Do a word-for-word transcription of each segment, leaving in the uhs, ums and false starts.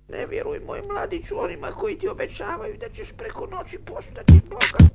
Ne vjeruj, moj mladiću, onima koji ti obećavaju da ćeš preko noći postati bogat.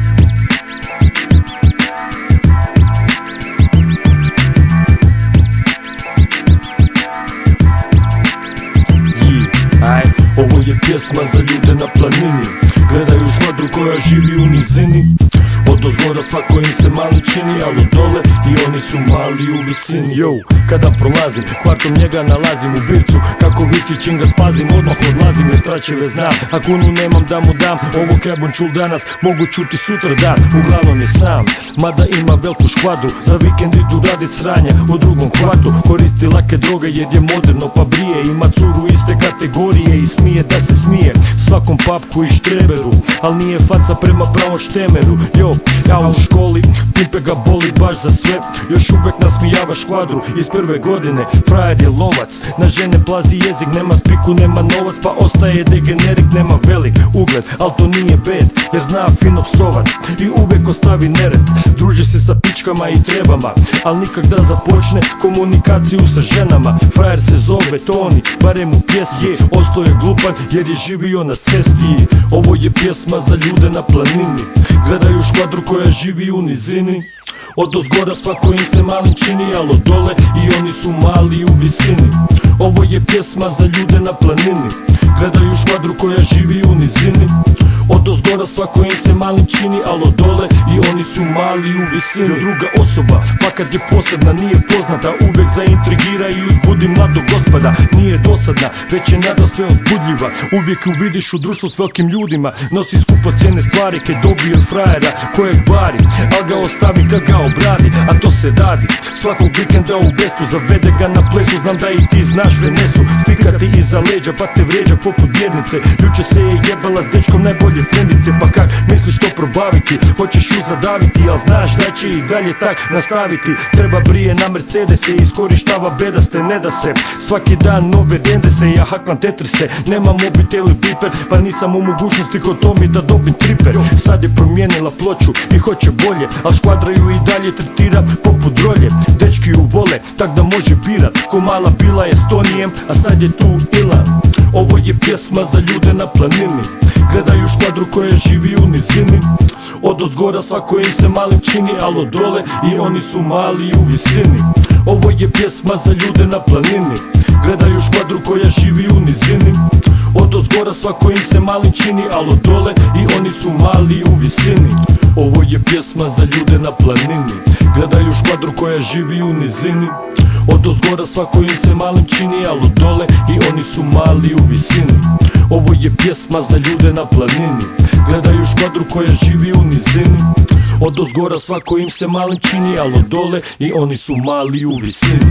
Aj, ovo je pjesma za ljude na planini. Gledaju škvadru koja živi u nizini. Odozgora svako im se mali čini, ali dole i oni su mali u visini. Yo, kada prolazim, kvartom njega nalazim u bircu. Kako visi čim ga spazim, odmah odlazim jer tračeve znam. A kunu nemam da mu dam, ovo kebun čul danas, mogu čuti sutra dan. Uglavnom je sam, mada ima veliku škvadru. Za vikend idu radit sranje u drugom kvartu. Koristi lake droge jer je moderno pa brije. Ima curu iste kategorije i smije da se smije svakom papku i štreberu, al nije faca prema pravom štemeru. Yo, ja u školi, pipe ga boli baš za sve. Još uvek nasmijava škvadru iz prve godine. Frajer je lovac, na žene plazi jezik. Nema spiku, nema novac, pa ostaje degenerik. Nema velik ugled, al to nije bed, jer zna fino psovat i uvek ostavi nered. Druži se sa pičkama i trebama, al nikak da započne komunikaciju sa ženama. Frajer se zove Toni, barem u pjesmi. Ostao je glupan jer je živio na cesti. Ovo je pjesma za ljude na planini. Gledaju škvadru koja živi u nizini. Odozgora svako im se malim čini, ali od dole i oni su mali u visini. Ovo je pjesma za ljude na planini. Gledaju škvadru koja živi u nizini. Odozgora svako im se malim čini, ali od dole i oni su mali u visini. Jo, druga osoba, fakat je posebna, nije poznata. Uvek zaintrigira i uzbudi mladog gospoda. Nije dosadna, već je nada sve uzbudljiva. Uvijek ju vidiš u društvu s velikim ljudima. Nosi skupocjene stvari kaj dobije od frajera kojeg bari, al ga ostavi kad ga obradi. A to se radi svakog vikenda u Bestu. Zavede ga na plesu, znam da i ti znaš Venesu. Spika ti iza leđa pa te vređa poput bjednice. Juče se je jebala s dečkom najbolje frendice. Pa kak misliš to probaviti? Hoćeš ju zadaviti, al znaš da će i dalje tak nastaviti. Treba brije na Mercedese, iskorištava bedaste. Ne da se svaki dan nove dendese. Ja haklam tetrise, nemam mobitel i biper, pa nisam u mogućnosti kod Tomi da dobim triper. Sad je promijenila ploču i hoće bolje, al škvadra ju i dalje tretira poput rolje. Dečki ju vole, tak da može birat. Ko mala bila je Stonijem, a sad je tu Ilan. Ovo je pjesma za ljude na planini. Gledaju škvadru koja živi u nizini. Odozgora svako im se malim čini, al od dole i oni su mali u visini. Ovo je pjesma za ljude na planini. Gledaju škvadru koja živi u nizini. Odozgora svako im se malim čini, al od dole i oni su mali u visini. Ovo je pjesma za ljude na planini. Gledaju škvadru koja živi u nizini. Odozgora svako im se malim čini, al od dole i oni su mali u visini. Ovo je pjesma za ljude na planini. Gledaju škvadru koja živi u nizini. Odozgora svako im se malim čini, al od dole i oni su mali u visini.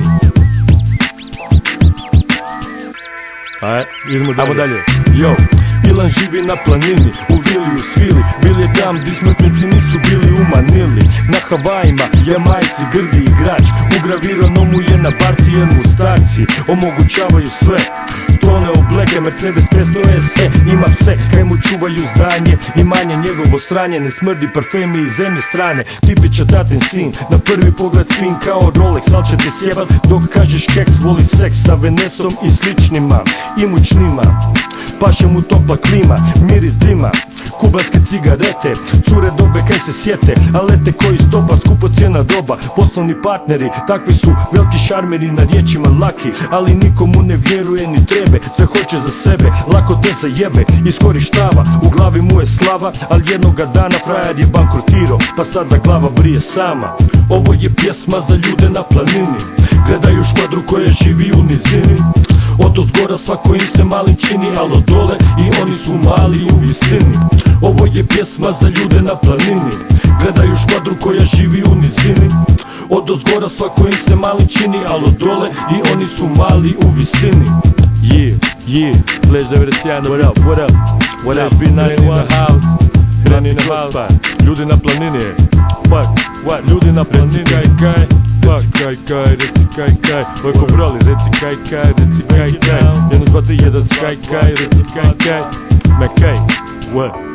Aj, idemo dalje. dalje. Yo, Ilan živi na planini, u vili u svili. Bil je tam di smrtnici nisu bili u Manili. Na Havajima, Jamajci, grdi igrač. Ugravirano mu je na barci jer mu starci omogućavaju sve. Tone obleke, Mercedes petsto S E. Ima pse kaj mu čuvaju zdanje. Imanje njegovo sranje, ne smrdi parfemi iz zemlje strane. Tipiča tatin sin, na prvi pogled fin kao Rolex. Al će te sjebat dok kažeš keks. Voli seks sa Venesom i sličnima, imućnima. Paše mu topla klima, miris dima, kubanske cigarete. Cure dobe kaj se sjete, a lete koji stopa, skupocjena roba. Poslovni partneri, takvi su veliki šarmeri, na riječima laki, ali nikomu ne vjeruje ni trebe. Sve hoće za sebe, lako te zajebe, iskorištava, u glavi mu je slava. Ali jednoga dana frajer je bankrotirao, pa sada glava brije sama. Ovo je pjesma za ljude na planini. Gledaju škvadru koja živi u nizini. Odozgora svako im se malim čini, al od dole i oni su mali u visini. Ovo je pjesma za ljude na planini. Gledaju škvadru koja živi u nizini. Odozgora svako im se malim čini, al od dole i oni su mali u visini. Yeah, yeah, Flash devedeset jedan, what up, what up, what up, B ninety-one house, Hrani na house, ljudi na planini. Fuck, what, ljudi na planini. Reci kaj kaj, fuck, kaj kaj, reci kaj kaj. Ojko broli, reci kaj kaj, reci kaj kaj. Jedno, dva, tri, jedan, kaj kaj, reci kaj kaj. Me kaj, what?